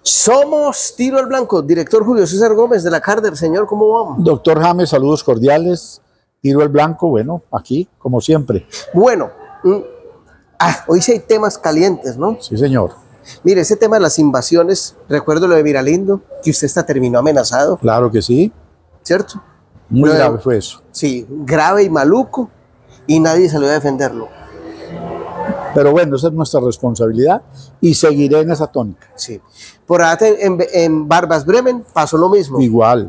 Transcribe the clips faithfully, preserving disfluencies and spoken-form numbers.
Somos Tiro al Blanco, director Julio César Gómez de la Carder. Señor, ¿cómo vamos? Doctor James, saludos cordiales. Tiro al Blanco, bueno, aquí, como siempre. Bueno, mm, ah, hoy sí hay temas calientes, ¿no? Sí, señor. Mire, ese tema de las invasiones, recuerdo lo de Miralindo, que usted está terminó amenazado. Claro que sí. ¿Cierto? Muy Luego, grave fue eso. Sí, grave y maluco, y nadie salió a defenderlo. Pero bueno, esa es nuestra responsabilidad y seguiré en esa tónica. Sí. Por acá en, en Barbas Bremen pasó lo mismo. Igual.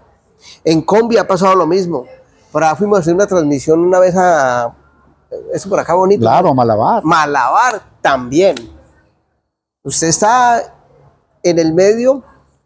En Combi ha pasado lo mismo. Por acá fuimos a hacer una transmisión una vez a... Eso por acá bonito. Claro, Malabar. Malabar también. Usted está en el medio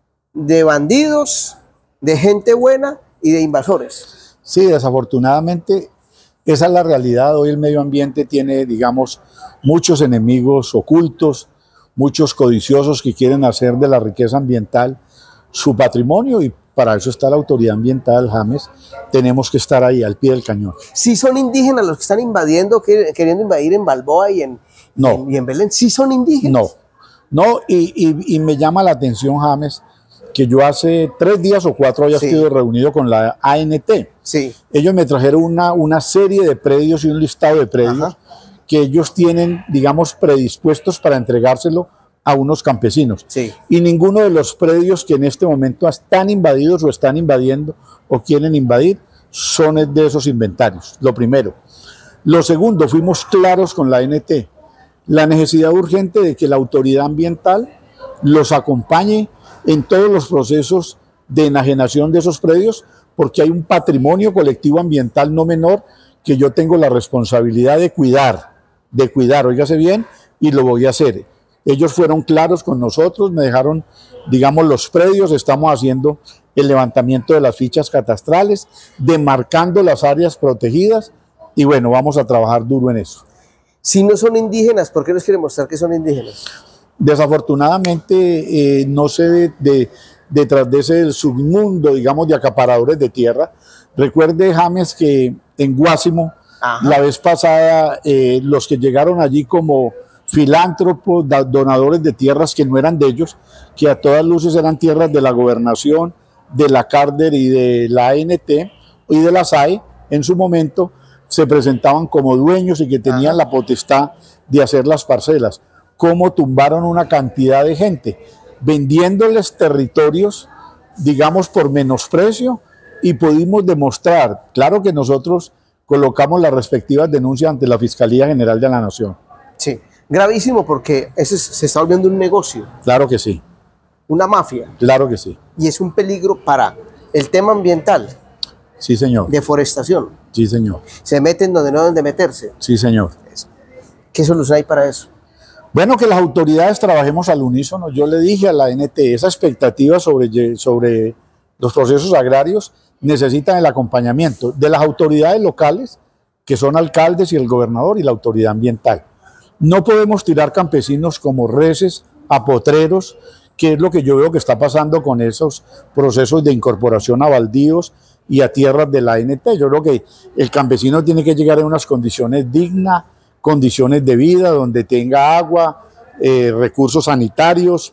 de bandidos, de gente buena y de invasores. Sí, desafortunadamente esa es la realidad. Hoy el medio ambiente tiene, digamos, muchos enemigos ocultos, muchos codiciosos que quieren hacer de la riqueza ambiental su patrimonio, y para eso está la autoridad ambiental, James. Tenemos que estar ahí al pie del cañón. ¿Sí son indígenas los que están invadiendo, queriendo invadir en Balboa y en, no. en, y en Belén? ¿Sí son indígenas? No, no, y, y, y me llama la atención, James, que yo hace tres días o cuatro había Sí. sido reunido con la A N T. Sí. Ellos me trajeron una, una serie de predios y un listado de predios. Ajá. Que ellos tienen, digamos, predispuestos para entregárselo a unos campesinos. Sí. Y ninguno de los predios que en este momento están invadidos o están invadiendo o quieren invadir son de esos inventarios, lo primero. Lo segundo, fuimos claros con la A N T, la necesidad urgente de que la autoridad ambiental los acompañe en todos los procesos de enajenación de esos predios, porque hay un patrimonio colectivo ambiental no menor que yo tengo la responsabilidad de cuidar, de cuidar, óigase bien, y lo voy a hacer. Ellos fueron claros con nosotros, me dejaron, digamos, los predios, estamos haciendo el levantamiento de las fichas catastrales, demarcando las áreas protegidas, y bueno, vamos a trabajar duro en eso. Si no son indígenas, ¿por qué nos quieren mostrar que son indígenas? Desafortunadamente, eh, no sé de, de, detrás de ese submundo, digamos, de acaparadores de tierra. Recuerde, James, que en Guásimo, Ajá. la vez pasada, eh, los que llegaron allí como filántropos, donadores de tierras que no eran de ellos, que a todas luces eran tierras de la gobernación, de la Carder y de la A N T y de la S A E, en su momento se presentaban como dueños y que tenían Ajá. la potestad de hacer las parcelas. Cómo tumbaron una cantidad de gente, vendiéndoles territorios, digamos, por menosprecio, y pudimos demostrar, claro que nosotros colocamos las respectivas denuncias ante la Fiscalía General de la Nación. Sí, gravísimo, porque ese se está volviendo un negocio. Claro que sí. Una mafia. Claro que sí. Y es un peligro para el tema ambiental. Sí, señor. Deforestación. Sí, señor. Se meten donde no deben de meterse. Sí, señor. ¿Qué solución hay para eso? Bueno, que las autoridades trabajemos al unísono. Yo le dije a la A N T, esa expectativa sobre, sobre los procesos agrarios necesitan el acompañamiento de las autoridades locales, que son alcaldes y el gobernador, y la autoridad ambiental. No podemos tirar campesinos como reses a potreros, que es lo que yo veo que está pasando con esos procesos de incorporación a baldíos y a tierras de la A N T. Yo creo que el campesino tiene que llegar en unas condiciones dignas, condiciones de vida, donde tenga agua, eh, recursos sanitarios,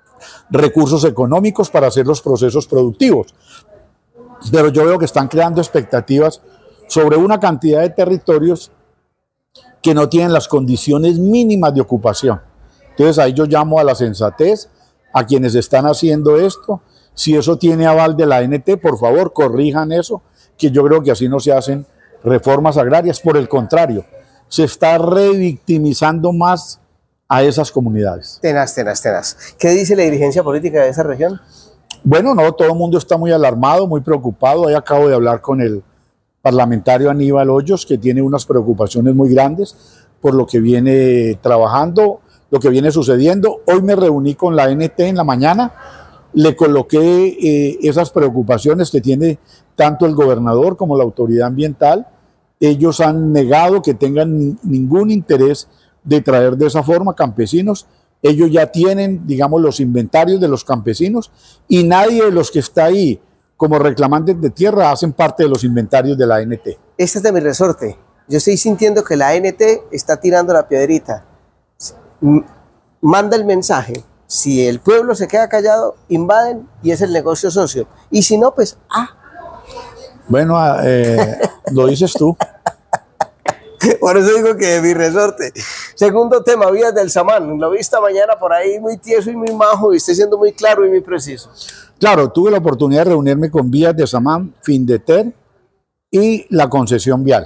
recursos económicos para hacer los procesos productivos. Pero yo veo que están creando expectativas sobre una cantidad de territorios que no tienen las condiciones mínimas de ocupación. Entonces ahí yo llamo a la sensatez, a quienes están haciendo esto. Si eso tiene aval de la A N T, por favor, corrijan eso, que yo creo que así no se hacen reformas agrarias. Por el contrario, se está revictimizando más a esas comunidades. Tenaz, tenaz, tenaz. ¿Qué dice la dirigencia política de esa región? Bueno, no, todo el mundo está muy alarmado, muy preocupado. Ahí acabo de hablar con el parlamentario Aníbal Hoyos, que tiene unas preocupaciones muy grandes por lo que viene trabajando, lo que viene sucediendo. Hoy me reuní con la A N T en la mañana, le coloqué eh, esas preocupaciones que tiene tanto el gobernador como la autoridad ambiental. Ellos han negado que tengan ningún interés de traer de esa forma campesinos. Ellos ya tienen, digamos, los inventarios de los campesinos, y nadie de los que está ahí como reclamantes de tierra hacen parte de los inventarios de la A N T. Este es de mi resorte. Yo estoy sintiendo que la A N T está tirando la piedrita. Manda el mensaje. Si el pueblo se queda callado, invaden y es el negocio socio. Y si no, pues, ah. Bueno, eh, lo dices tú. Por eso digo que de mi resorte. Segundo tema, vías del Samán. Lo vi esta mañana por ahí muy tieso y muy majo y estoy siendo muy claro y muy preciso. Claro, tuve la oportunidad de reunirme con Vías de Samán, Findeter y la concesión vial.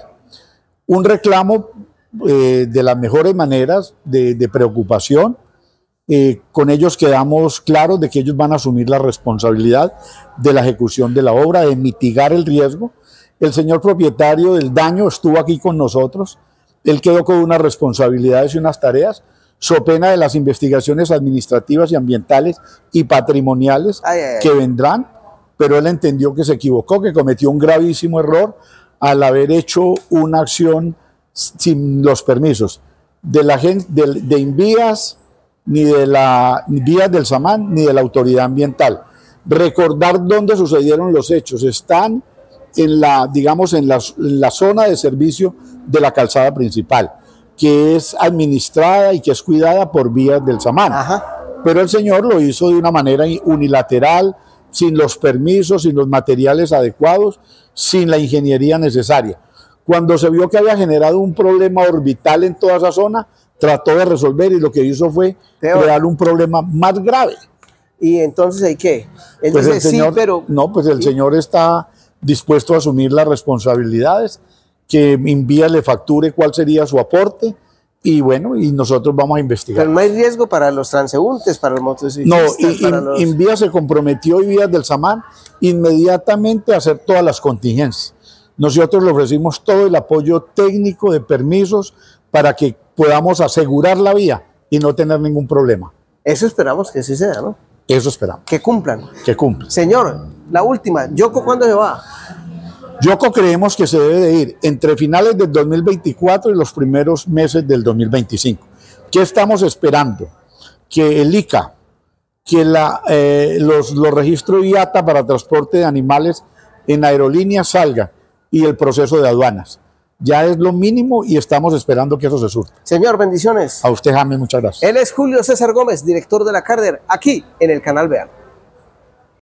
Un reclamo eh, de las mejores maneras de, de preocupación. Eh, con ellos quedamos claros de que ellos van a asumir la responsabilidad de la ejecución de la obra, de mitigar el riesgo. El señor propietario del daño estuvo aquí con nosotros. Él quedó con unas responsabilidades y unas tareas, so pena de las investigaciones administrativas y ambientales y patrimoniales ay, ay, ay. que vendrán, pero él entendió que se equivocó, que cometió un gravísimo error al haber hecho una acción sin los permisos de la gente de, de Invías, ni de la Vías del Samán, ni de la autoridad ambiental. Recordar dónde sucedieron los hechos. Están en la, digamos, en la, en la zona de servicio de la calzada principal, que es administrada y que es cuidada por Vías del Samán. Ajá. Pero el señor lo hizo de una manera unilateral, sin los permisos, sin los materiales adecuados, sin la ingeniería necesaria. Cuando se vio que había generado un problema orbital en toda esa zona, trató de resolver y lo que hizo fue Teo. crear un problema más grave. ¿Y entonces hay qué? Él pues dice el señor, sí, pero... No, pues el ¿sí? señor está dispuesto a asumir las responsabilidades, que Invías le facture cuál sería su aporte y bueno, y nosotros vamos a investigar. Pero no hay riesgo para los transeúntes, para los motociclistas. No, y, para los... Invías se comprometió y Vías del Samán inmediatamente a hacer todas las contingencias. Nosotros le ofrecimos todo el apoyo técnico de permisos para que podamos asegurar la vía y no tener ningún problema. Eso esperamos que sí sea, ¿no? Eso esperamos. Que cumplan. Que cumplan. Señor, la última, ¿Yoco cuándo se va? Yoco creemos que se debe de ir entre finales del dos mil veinticuatro y los primeros meses del dos mil veinticinco. ¿Qué estamos esperando? Que el I C A, que la, eh, los, los registros I A T A para transporte de animales en aerolíneas salga y el proceso de aduanas. Ya es lo mínimo y estamos esperando que eso se surta. Señor, bendiciones. A usted, Jaime, muchas gracias. Él es Julio César Gómez, director de la Carder, aquí en el canal Vean.